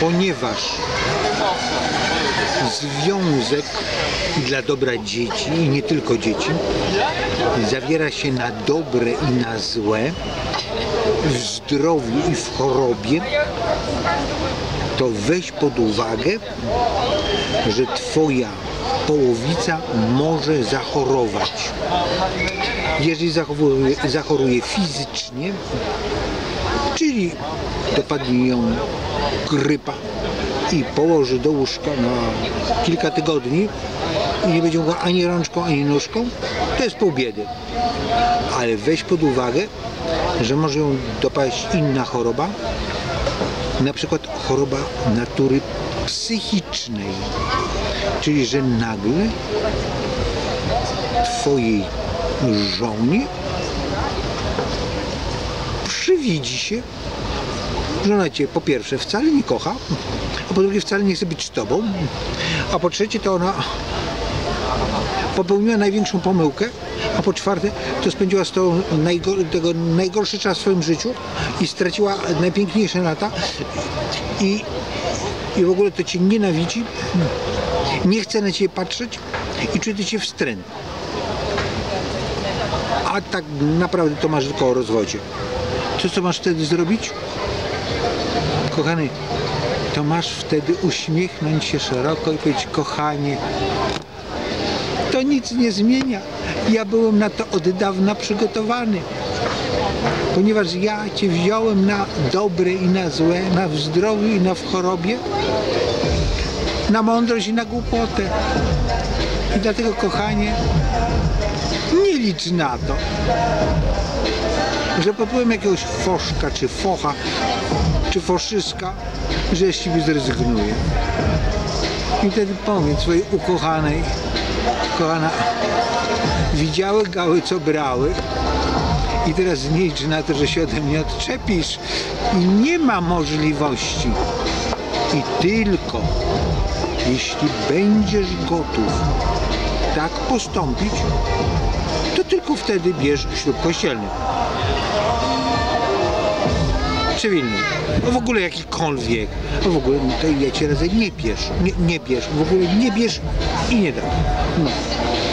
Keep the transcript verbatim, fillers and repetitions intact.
ponieważ związek dla dobra dzieci i nie tylko dzieci zawiera się na dobre i na złe, w zdrowiu i w chorobie, to weź pod uwagę, że twoja połowica może zachorować. Jeżeli zachoruje, zachoruje fizycznie, czyli dopadnie ją grypa i położy do łóżka na kilka tygodni i nie będzie mogła ani rączką, ani nóżką, to jest pół biedy. Ale weź pod uwagę, że może ją dopaść inna choroba, na przykład choroba natury psychicznej, czyli że nagle twojej żonie przywidzi się, że ona cię po pierwsze wcale nie kocha, a po drugie wcale nie chce być z tobą, a po trzecie to ona popełniła największą pomyłkę, a po czwarte to spędziła z tobą najgor tego najgorszy czas w swoim życiu i straciła najpiękniejsze lata i, i w ogóle to cię nienawidzi, nie chce na ciebie patrzeć i czuje cię wstręt. A tak naprawdę to masz tylko o rozwodzie. To co masz wtedy zrobić? Kochany, to masz wtedy uśmiechnąć się szeroko i powiedzieć: kochanie, to nic nie zmienia. Ja byłem na to od dawna przygotowany. Ponieważ ja cię wziąłem na dobre i na złe, na w zdrowiu i na w chorobie, na mądrość i na głupotę. I dlatego, kochanie, nie licz na to, że popłyłem jakiegoś foszka, czy focha, czy foszyska, że ja z ciebie zrezygnuję. I wtedy powiedz swojej ukochanej: kochana, widziały gały, co brały, i teraz nie licz na to, że się ode mnie odczepisz. I nie ma możliwości. I tylko jeśli będziesz gotów tak postąpić, to tylko wtedy bierz ślub kościelny. Cywilny. No w ogóle jakikolwiek. No w ogóle to ja cię radzę, nie bierz. Nie, nie bierz. W ogóle nie bierz i nie daj. No.